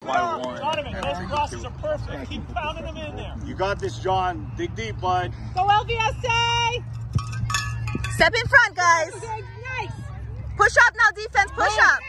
by one. Donovan, those crosses are perfect. Keep pounding them in there. You got this, John. Dig deep, bud. Go LVSA! Step in front, guys. Nice. Push up now, defense. Push up.